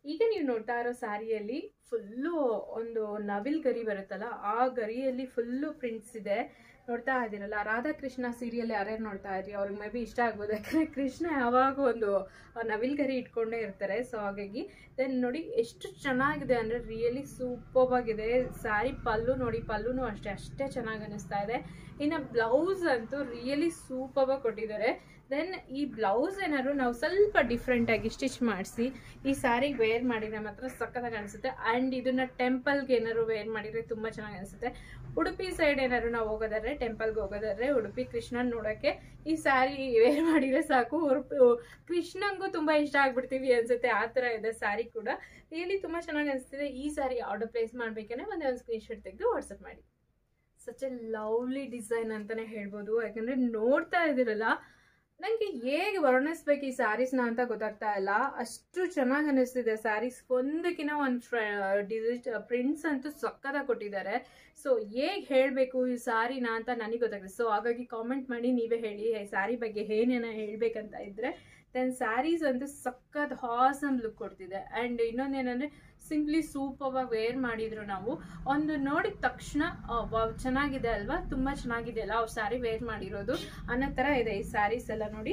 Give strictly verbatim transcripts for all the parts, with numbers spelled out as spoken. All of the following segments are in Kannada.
ಈಗ ನೀವು ನೋಡ್ತಾ ಇರೋ ಸ್ಯಾರಿಯಲ್ಲಿ ಫುಲ್ಲು ಒಂದು ನವಿಲ್ ಗರಿ ಬರುತ್ತಲ್ಲ, ಆ ಗರಿಯಲ್ಲಿ ಫುಲ್ಲು ಪ್ರಿಂಟ್ಸ್ ಇದೆ. ನೋಡ್ತಾ ಇದ್ದೀರಲ್ಲ, ರಾಧಾಕೃಷ್ಣ ಸೀರಿಯಲ್ ಯಾರ್ಯಾರು ನೋಡ್ತಾ ಇದ್ರಿ ಅವ್ರಿಗೆ ಮೇ ಬಿ ಇಷ್ಟ ಆಗ್ಬೋದು. ಯಾಕಂದರೆ ಕೃಷ್ಣ ಯಾವಾಗ ಒಂದು ನವಿಲ್ ಗರಿ ಇಟ್ಕೊಂಡೇ ಇರ್ತಾರೆ. ಸೊ ಹಾಗಾಗಿ ದೆನ್ ನೋಡಿ ಎಷ್ಟು ಚೆನ್ನಾಗಿದೆ ಅಂದರೆ ರಿಯಲಿ ಸೂಪರ್ ಆಗಿದೆ. ಸ್ಯಾರಿ ಪಲ್ಲು ನೋಡಿ, ಪಲ್ಲುನೂ ಅಷ್ಟೇ ಅಷ್ಟೇ ಚೆನ್ನಾಗಿ ಅನ್ನಿಸ್ತಾ ಇದೆ. ಇನ್ನು ಬ್ಲೌಸ್ ಅಂತೂ ರಿಯಲಿ ಸೂಪರ್ ಆಗಿ ಕೊಟ್ಟಿದ್ದಾರೆ. ದೆನ್ ಈ ಬ್ಲೌಸ್ ಏನಾದ್ರು ನಾವು ಸ್ವಲ್ಪ ಡಿಫ್ರೆಂಟ್ ಆಗಿ ಸ್ಟಿಚ್ ಮಾಡಿಸಿ ಈ ಸ್ಯಾರಿಗೆ ವೇರ್ ಮಾಡಿದ್ರೆ ಮಾತ್ರ ಸಕ್ಕತ್ತಾಗಿ ಅನಿಸುತ್ತೆ. ಆ್ಯಂಡ್ ಇದನ್ನ ಟೆಂಪಲ್ಗೆ ಏನಾದ್ರು ವೇರ್ ಮಾಡಿದ್ರೆ ತುಂಬ ಚೆನ್ನಾಗಿ ಅನಿಸುತ್ತೆ. ಉಡುಪಿ ಸೈಡ್ ಏನಾದ್ರು ನಾವು ಹೋಗೋದಾದ್ರೆ, ಟೆಂಪಲ್ಗೆ ಹೋಗೋದಾದ್ರೆ, ಉಡುಪಿ ಕೃಷ್ಣನ್ ನೋಡೋಕ್ಕೆ ಈ ಸ್ಯಾರಿ ವೇರ್ ಮಾಡಿದ್ರೆ ಸಾಕು, ಕೃಷ್ಣಂಗೂ ತುಂಬ ಇಷ್ಟ ಆಗ್ಬಿಡ್ತೀವಿ ಅನ್ಸುತ್ತೆ. ಆ ಥರ ಇದೆ ಸ್ಯಾರಿ ಕೂಡ. ರಿಯಲಿ ತುಂಬ ಚೆನ್ನಾಗಿ ಅನಿಸ್ತಿದೆ. ಈ ಸ್ಯಾರಿ ಆರ್ಡರ್ ಪ್ಲೇಸ್ ಮಾಡ್ಬೇಕಂದ್ರೆ ಒಂದೇ ಒಂದು ಸ್ಕ್ರೀನ್ ಶಾಟ್ ತೆಗೆದು ವಾಟ್ಸಪ್ ಮಾಡಿ. ಸಚ್ ಎ ಲವ್ಲಿ ಡಿಸೈನ್ ಅಂತಾನೆ ಹೇಳ್ಬೋದು. ಯಾಕಂದ್ರೆ ನೋಡ್ತಾ ಇದ್ದೀರಲ್ಲ, ನನಗೆ ಹೇಗೆ ವರ್ಣಿಸ್ಬೇಕು ಈ ಸ್ಯಾರೀಸ್ನ ಅಂತ ಗೊತ್ತಾಗ್ತಾ ಇಲ್ಲ. ಅಷ್ಟು ಚೆನ್ನಾಗಿ ಅನ್ನಿಸ್ತಿದೆ ಸ್ಯಾರೀಸ್. ಒಂದಕ್ಕಿಂತ ಒಂದು ಡಿಜಿಟ್ ಪ್ರಿಂಟ್ಸ್ ಅಂತೂ ಸಕ್ಕತ್ತಾಗಿ ಕೊಟ್ಟಿದ್ದಾರೆ. ಸೊ ಹೇಗೆ ಹೇಳಬೇಕು ಈ ಸ್ಯಾರಿನ ಅಂತ ನನಗೆ ಗೊತ್ತಾಗ್ತದೆ. ಸೊ ಹಾಗಾಗಿ ಕಾಮೆಂಟ್ ಮಾಡಿ ನೀವೇ ಹೇಳಿ ಈ ಸ್ಯಾರಿ ಬಗ್ಗೆ ಏನೇನ ಹೇಳ್ಬೇಕಂತ ಇದ್ರೆ. ದೆನ್ ಸ್ಯಾರೀಸ್ ಅಂತೂ ಸಕ್ಕತ್ ಹಾಸಮ್ ಲುಕ್ ಕೊಡ್ತಿದೆ. ಆ್ಯಂಡ್ ಇನ್ನೊಂದೇನೆಂದರೆ ಸಿಂಪ್ಲಿ ಸೂಪರ್ವಾಗಿ ವೇರ್ ಮಾಡಿದ್ರು ನಾವು ಒಂದು ನೋಡಿದ ತಕ್ಷಣ ಚೆನ್ನಾಗಿದೆ ಅಲ್ವಾ, ತುಂಬ ಚೆನ್ನಾಗಿದೆ ಅಲ್ಲ ಅವ್ರು ಸ್ಯಾರಿ ವೇರ್ ಮಾಡಿರೋದು ಅನ್ನೋ ಥರ ಇದೆ ಈ ಸ್ಯಾರೀಸ್ ಎಲ್ಲ. ನೋಡಿ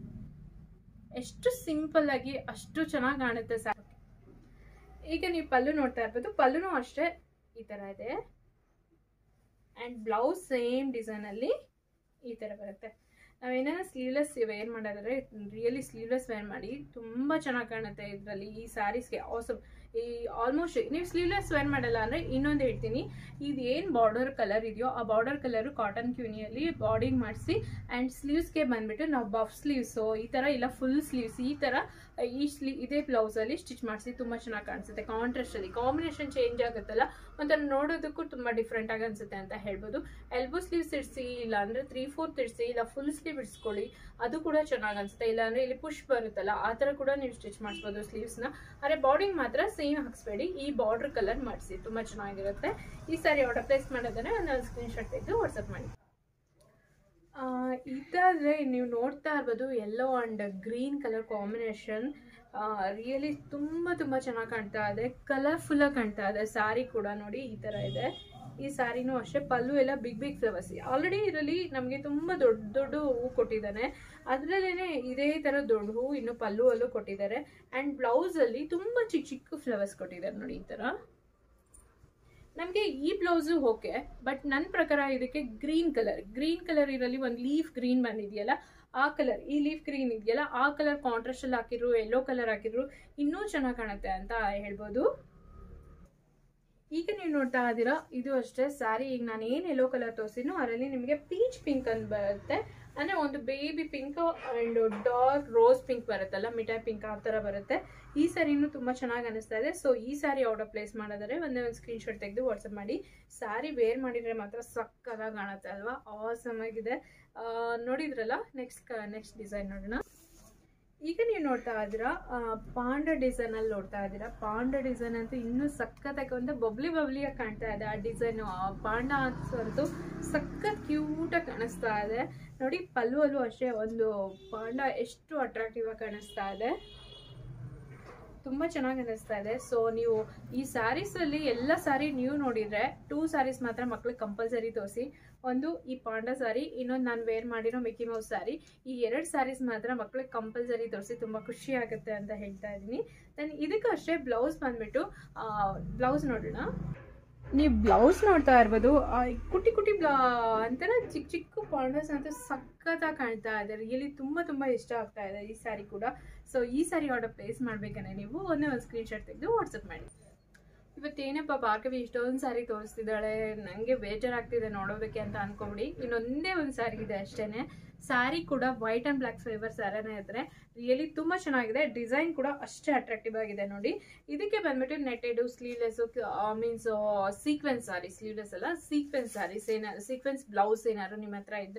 ಎಷ್ಟು ಸಿಂಪಲ್ ಆಗಿ ಅಷ್ಟು ಚೆನ್ನಾಗಿ ಕಾಣುತ್ತೆ ಸ್ಯಾರಿ. ಈಗ ನೀವು ಪಲ್ಲು ನೋಡ್ತಾ ಇರ್ಬೋದು, ಪಲ್ಲುನೂ ಅಷ್ಟೇ ಈ ಥರ ಇದೆ. ಆ್ಯಂಡ್ ಬ್ಲೌಸ್ ಸೇಮ್ ಡಿಸೈನಲ್ಲಿ ಈ ಥರ ಬರುತ್ತೆ. ನಾವೇನಾದ್ರು ಸ್ಲೀವ್ಲೆಸ್ ವೇರ್ ಮಾಡೋದಾದ್ರೆ ರಿಯಲಿ ಸ್ಲೀವ್ಲೆಸ್ ವೇರ್ ಮಾಡಿ ತುಂಬ ಚೆನ್ನಾಗಿ ಕಾಣುತ್ತೆ ಇದರಲ್ಲಿ. ಈ ಸ್ಯಾರೀಸ್ಗೆ ಆಸಮ್ ಈ ಆಲ್ಮೋಸ್ಟ್ ನೀವು ಸ್ಲೀವ್ಲೆಸ್ ವೇರ್ ಮಾಡಲ್ಲ ಅಂದರೆ ಇನ್ನೊಂದು ಹೇಳ್ತೀನಿ, ಇದು ಏನು ಬಾರ್ಡರ್ ಕಲರ್ ಇದೆಯೋ ಆ ಬಾರ್ಡರ್ ಕಲರು ಕಾಟನ್ ಕ್ಯೂನಿಯಲ್ಲಿ ಬಾರ್ಡಿಂಗ್ ಮಾಡಿಸಿ ಆ್ಯಂಡ್ ಸ್ಲೀವ್ಸ್ಗೆ ಬಂದುಬಿಟ್ಟು ನಾವು ಬಫ್ ಸ್ಲೀವ್ಸು ಈ ಥರ ಇಲ್ಲ ಫುಲ್ ಸ್ಲೀವ್ಸ್ ಈ ಥರ ಈ ಸ್ಲೀ ಇದೇ ಬ್ಲೌಸಲ್ಲಿ ಸ್ಟಿಚ್ ಮಾಡಿಸಿ ತುಂಬ ಚೆನ್ನಾಗಿ ಕಾಣಿಸುತ್ತೆ. ಕಾಂಟ್ರಾಸ್ಟಲ್ಲಿ ಕಾಂಬಿನೇಷನ್ ಚೇಂಜ್ ಆಗುತ್ತಲ್ಲ, ಒಂಥರ ನೋಡೋದಕ್ಕೂ ತುಂಬ ಡಿಫ್ರೆಂಟ್ ಆಗಿ ಅನಿಸುತ್ತೆ ಅಂತ ಹೇಳ್ಬೋದು. ಎಲ್ಬೋ ಸ್ಲೀವ್ಸ್ ಇಡಿಸಿ, ಇಲ್ಲ ಅಂದರೆ ತ್ರೀ ಫೋರ್ತ್ ಇಡಿಸಿ, ಇಲ್ಲ ಫುಲ್ ಸ್ಲೀವ್ ಇಡಿಸ್ಕೊಳ್ಳಿ, ಅದು ಕೂಡ ಚೆನ್ನಾಗಿ ಅನಿಸುತ್ತೆ. ಇಲ್ಲಾಂದರೆ ಇಲ್ಲಿ ಪುಷ್ ಬರುತ್ತಲ್ಲ ಆ ಥರ ಕೂಡ ನೀವು ಸ್ಟಿಚ್ ಮಾಡಿಸ್ಬೋದು ಸ್ಲೀವ್ಸ್ನ. ಆದರೆ ಬಾರ್ಡಿಂಗ್ ಮಾತ್ರ ಸೇಮ್ ಹಾಕ್ಸ್ಬೇಡಿ, ಈ ಬಾರ್ಡರ್ ಕಲರ್ ಮಾಡಿಸಿ, ತುಂಬ ಚೆನ್ನಾಗಿರುತ್ತೆ. ಈ ಸಾರಿ ಆರ್ಡರ್ ಪ್ಲೇಸ್ ಮಾಡೋದಾದ್ರೆ ಒಂದು ಸ್ಕ್ರೀನ್ ಶಾಟ್ ತೆಗೆದು ವಾಟ್ಸಪ್ ಮಾಡಿ. ಇದಾದರೆ ನೀವು ನೋಡ್ತಾ ಇರ್ಬೋದು yellow and green colour combination really ತುಂಬ ತುಂಬ ಚೆನ್ನಾಗಿ ಕಾಣ್ತಾ ಇದೆ, ಕಲರ್ಫುಲ್ಲಾಗಿ ಕಾಣ್ತಾ ಇದೆ. ಸ್ಯಾರಿ ಕೂಡ ನೋಡಿ ಈ ಥರ ಇದೆ. ಈ ಸ್ಯಾರಿನೂ ಅಷ್ಟೇ, ಪಲ್ಲು ಎಲ್ಲ ಬಿಗ್ ಬಿಗ್ ಫ್ಲವರ್ಸ್. ಆಲ್ರೆಡಿ ಇದರಲ್ಲಿ ನಮಗೆ ತುಂಬ ದೊಡ್ಡ ದೊಡ್ಡ ಹೂವು ಕೊಟ್ಟಿದ್ದಾನೆ, ಅದರಲ್ಲೇ ಇದೇ ಥರ ದೊಡ್ಡ ಹೂವು ಇನ್ನು ಪಲ್ಲು ಅಲ್ಲೂ ಕೊಟ್ಟಿದ್ದಾರೆ. ಆ್ಯಂಡ್ ಬ್ಲೌಸಲ್ಲಿ ತುಂಬ ಚಿಕ್ಕ ಚಿಕ್ಕ ಫ್ಲವರ್ಸ್ ಕೊಟ್ಟಿದ್ದಾರೆ ನೋಡಿ ಈ ಥರ. ನಮಗೆ ಈ ಬ್ಲೌಸು ಓಕೆ, ಬಟ್ ನನ್ನ ಪ್ರಕಾರ ಇದಕ್ಕೆ ಗ್ರೀನ್ ಕಲರ್ ಗ್ರೀನ್ ಕಲರ್ ಇದರಲ್ಲಿ ಒಂದು ಲೀಫ್ ಗ್ರೀನ್ ಬಂದಿದೆಯಲ್ಲ ಆ ಕಲರ್, ಈ ಲೀಫ್ ಗ್ರೀನ್ ಇದೆಯಲ್ಲ ಆ ಕಲರ್ ಕಾಂಟ್ರಾಸ್ಟಲ್ಲಿ ಹಾಕಿದ್ರು, ಯೆಲ್ಲೋ ಕಲರ್ ಹಾಕಿದ್ರು ಇನ್ನೂ ಚೆನ್ನಾಗಿ ಕಾಣುತ್ತೆ ಅಂತ ಹೇಳ್ಬೋದು. ಈಗ ನೀವು ನೋಡ್ತಾ ಇದ್ದೀರಾ ಇದು ಅಷ್ಟೇ ಸ್ಯಾರಿ. ಈಗ ನಾನು ಏನು ಯೆಲ್ಲೋ ಕಲರ್ ತೋರಿಸಿದ್ನೋ ಅದರಲ್ಲಿ ನಿಮಗೆ ಪೀಚ್ ಪಿಂಕ್ ಅಂತ ಬರುತ್ತೆ, ಅಂದರೆ ಒಂದು baby pink and dark rose pink ಬರುತ್ತಲ್ಲ, ಮಿಠಾಯಿ ಪಿಂಕ್ ಆ ಥರ ಬರುತ್ತೆ. ಈ ಸ್ಯಾರಿನೂ ತುಂಬ ಚೆನ್ನಾಗಿ ಅನಿಸ್ತಾ ಇದೆ. ಸೊ ಈ ಸ್ಯಾರಿ ಆರ್ಡರ್ ಪ್ಲೇಸ್ ಮಾಡಿದರೆ ಒಂದೇ ಒಂದು ಸ್ಕ್ರೀನ್ ಶಾಟ್ ತೆಗೆದು ವಾಟ್ಸಪ್ ಮಾಡಿ. ಸ್ಯಾರಿ ವೇರ್ ಮಾಡಿದರೆ ಮಾತ್ರ ಸಕ್ಕತ್ತಾಗಿ ಕಾಣುತ್ತೆ ಅಲ್ವಾ, ಆಸಮ್ ಆಗಿದೆ. ನೋಡಿದ್ರಲ್ಲ, ನೆಕ್ಸ್ಟ್ ನೆಕ್ಸ್ಟ್ ಡಿಸೈನ್ ನೋಡೋಣ. ಈಗ ನೀವು ನೋಡ್ತಾ ಇದ್ದೀರಾ ಪಾಂಡ ಡಿಸೈನಲ್ಲಿ ನೋಡ್ತಾ ಇದ್ದೀರಾ. ಪಾಂಡ ಡಿಸೈನ್ ಅಂತೂ ಇನ್ನೂ ಸಖತ್ತಾಗಿ ಒಂದು ಬಬ್ಲಿ ಬಬ್ಲಿಯಾಗಿ ಕಾಣ್ತಾ ಇದೆ. ಆ ಡಿಸೈನು ಪಾಂಡ ಅಂತೂ ಸಖತ್ ಕ್ಯೂಟಾಗಿ ಕಾಣಿಸ್ತಾ ಇದೆ ನೋಡಿ. ಪಲ್ಲು ಅಲ್ಲೂ ಅಷ್ಟೇ ಒಂದು ಪಾಂಡ ಎಷ್ಟು ಅಟ್ರಾಕ್ಟಿವ್ ಆಗಿ ಕಾಣಿಸ್ತಾ ಇದೆ, ತುಂಬ ಚೆನ್ನಾಗಿ ಅನ್ನಿಸ್ತಾ ಇದೆ. ಸೊ ನೀವು ಈ ಸ್ಯಾರೀಸಲ್ಲಿ ಎಲ್ಲ ಸ್ಯಾರಿ ನೀವು ನೋಡಿದರೆ ಟೂ ಸ್ಯಾರೀಸ್ ಮಾತ್ರ ಮಕ್ಳಿಗೆ ಕಂಪಲ್ಸರಿ ತೋರಿಸಿ. ಒಂದು ಈ ಪಾಂಡ ಸ್ಯಾರಿ, ಇನ್ನೊಂದು ನಾನು ವೇರ್ ಮಾಡಿರೋ ಮಿಕ್ಕಿ ಮೌಸ್ ಸ್ಯಾರಿ. ಈ ಎರಡು ಸ್ಯಾರೀಸ್ ಮಾತ್ರ ಮಕ್ಳಿಗೆ ಕಂಪಲ್ಸರಿ ತೋರಿಸಿ, ತುಂಬ ಖುಷಿ ಆಗುತ್ತೆ ಅಂತ ಹೇಳ್ತಾ ಇದ್ದೀನಿ. ದೆನ್ ಇದಕ್ಕೂ ಅಷ್ಟೇ ಬ್ಲೌಸ್ ಬಂದುಬಿಟ್ಟು ಬ್ಲೌಸ್ ನೋಡೋಣ. ನೀವು ಬ್ಲೌಸ್ ನೋಡ್ತಾ ಇರ್ಬೋದು, ಕುಟಿ ಕುಟಿ ಬ್ಲಾ ಅಂತಾನೆ ಚಿಕ್ಕ ಚಿಕ್ಕ ಪಾಂಡರ್ಸ್ ಅಂತೂ ಸಖತ್ತಾಗಿ ಕಾಣ್ತಾ ಇದೆ. ರಿಯಲಿ ತುಂಬ ತುಂಬ ಇಷ್ಟ ಆಗ್ತಾ ಇದೆ ಈ ಸ್ಯಾರಿ ಕೂಡ. ಸೊ ಈ ಸ್ಯಾರಿ ಆರ್ಡರ್ ಪ್ಲೇಸ್ ಮಾಡಬೇಕಂದ್ರೆ ನೀವು ಒಂದೇ ಒಂದು ಸ್ಕ್ರೀನ್ ಶಾಟ್ ತೆಗೆದು ವಾಟ್ಸಪ್ ಮಾಡಿ. ಇವತ್ತೇನಪ್ಪ ಭಾರ್ಗವಿ ಇಷ್ಟೊಂದು ಸ್ಯಾರಿ ತೋರಿಸ್ತಿದ್ದಾಳೆ, ನನಗೆ ಬೇಜಾರಾಗ್ತಿದೆ ನೋಡೋದಕ್ಕೆ ಅಂತ ಅನ್ಕೊಬಿಡಿ. ಇನ್ನೊಂದೇ ಒಂದು ಸ್ಯಾರಿ ಇದೆ ಅಷ್ಟೇ. ಸ್ಯಾರಿ ಕೂಡ ವೈಟ್ ಆ್ಯಂಡ್ ಬ್ಲ್ಯಾಕ್ ಫ್ಲೇವರ್ ಸ್ಯಾರಿನೇ ಇದ್ರೆ ರಿಯಲಿ ತುಂಬ ಚೆನ್ನಾಗಿದೆ. ಡಿಸೈನ್ ಕೂಡ ಅಷ್ಟೇ ಅಟ್ರಾಕ್ಟಿವ್ ಆಗಿದೆ ನೋಡಿ. ಇದಕ್ಕೆ ಬಂದ್ಬಿಟ್ಟು netted sleeveless means sequence saree, sleeveless ಅಲ್ಲ ಸೀಕ್ವೆನ್ಸ್ ಸ್ಯಾರೀಸ್ ಏನಾದ್ರು ಸೀಕ್ವೆನ್ಸ್ ಬ್ಲೌಸ್ ಏನಾದ್ರು ನಿಮ್ಮ ಹತ್ರ ಇದ್ದರೆ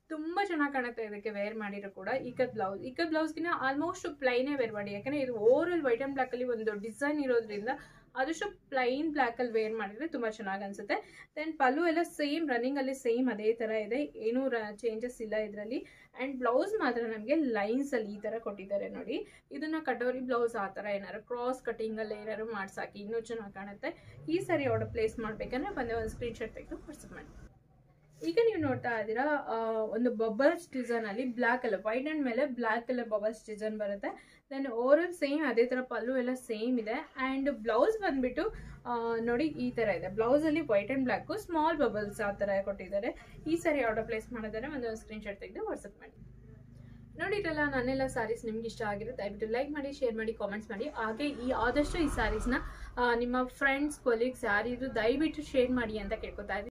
ತುಂಬ ಚೆನ್ನಾಗಿ ಕಾಣುತ್ತೆ ಇದಕ್ಕೆ ವೇರ್ ಮಾಡಿರೋ ಕೂಡ. ಇಕ್ಕದ ಬ್ಲೌಸ್ ಇಕ್ಕದ ಬ್ಲೌಸ್ಗಿನ ಆಲ್ಮೋಸ್ಟ್ ಪ್ಲೈನೇ ವೇರ್ ಮಾಡಿ, ಯಾಕಂದರೆ ಇದು ಓವರಾಲ್ ವೈಟ್ ಆ್ಯಂಡ್ ಬ್ಲ್ಯಾಕಲ್ಲಿ ಒಂದು ಡಿಸೈನ್ ಇರೋದ್ರಿಂದ ಆದಷ್ಟು ಪ್ಲೈನ್ ಬ್ಲ್ಯಾಕಲ್ಲಿ ವೇರ್ ಮಾಡಿದರೆ ತುಂಬ ಚೆನ್ನಾಗಿ ಅನಿಸುತ್ತೆ. ದೆನ್ ಪಲ್ಲು ಎಲ್ಲ ಸೇಮ್ ರನ್ನಿಂಗಲ್ಲಿ ಸೇಮ್ ಅದೇ ಥರ ಇದೆ, ಏನೂ ಚೇಂಜಸ್ ಇಲ್ಲ ಇದರಲ್ಲಿ. ಆ್ಯಂಡ್ ಬ್ಲೌಸ್ ಮಾತ್ರ ನಮಗೆ ಲೈನ್ಸಲ್ಲಿ ಈ ಥರ ಕೊಟ್ಟಿದ್ದಾರೆ ನೋಡಿ. ಇದನ್ನು ಕಟೋರಿ ಬ್ಲೌಸ್ ಆ ಥರ ಏನಾದ್ರು ಕ್ರಾಸ್ ಕಟಿಂಗಲ್ಲಿ ಏನಾದ್ರು ಮಾಡ್ಸಾಕಿ ಇನ್ನೂ ಚೆನ್ನಾಗಿ ಕಾಣುತ್ತೆ. ಈ ಸಾರಿ ಆರ್ಡರ್ ಪ್ಲೇಸ್ ಮಾಡಬೇಕಂದ್ರೆ ಬಂದೆ ಒಂದು ಸ್ಕ್ರೀನ್ಶಾಟ್ ತೆಗೆದು ವಾಟ್ಸಪ್ ಮಾಡಿ. ಈಗ ನೀವು ನೋಡ್ತಾ ಇದ್ದೀರಾ ಒಂದು ಬಬಲ್ಸ್ ಡಿಸೈನ್ ಅಲ್ಲಿ ಬ್ಲ್ಯಾಕ್ ಕಲರ್ ವೈಟ್ ಅಂಡ್ ಮೇಲೆ ಬ್ಲ್ಯಾಕ್ ಕಲರ್ ಬಬಲ್ಸ್ ಡಿಸೈನ್ ಬರುತ್ತೆ. ದೆನ್ ಓವರಾಲ್ ಸೇಮ್ ಅದೇ ತರ ಪಲ್ಲು ಎಲ್ಲ ಸೇಮ್ ಇದೆ. ಅಂಡ್ ಬ್ಲೌಸ್ ಬಂದ್ಬಿಟ್ಟು ನೋಡಿ ಈ ತರ ಇದೆ. ಬ್ಲೌಸ್ ಅಲ್ಲಿ white and black small bubbles ಆ ತರ ಕೊಟ್ಟಿದ್ದಾರೆ. ಈ ಸಾರಿ ಆರ್ಡರ್ ಪ್ಲೇಸ್ ಮಾಡಿದರೆ ಒಂದು ಸ್ಕ್ರೀನ್ ಶಾಟ್ ತೆಗೆದು ವಾಟ್ಸಪ್ ಮಾಡಿ. ನೋಡಿರಲ್ಲ ನನ್ನೆಲ್ಲ ಸ್ಯಾರೀಸ್ ನಿಮ್ಗೆ ಇಷ್ಟ ಆಗಿರುತ್ತೆ, ದಯವಿಟ್ಟು ಲೈಕ್ ಮಾಡಿ, ಶೇರ್ ಮಾಡಿ, ಕಾಮೆಂಟ್ಸ್ ಮಾಡಿ. ಹಾಗೆ ಈ ಆದಷ್ಟು ಈ ಸ್ಯಾರೀಸ್ನ ನಿಮ್ಮ ಫ್ರೆಂಡ್ಸ್ ಕೊಲೀಗ್ಸ್ ಯಾರಿದ್ರು ದಯವಿಟ್ಟು ಶೇರ್ ಮಾಡಿ ಅಂತ ಕೇಳ್ಕೊತಾ ಇದ್ದೀನಿ.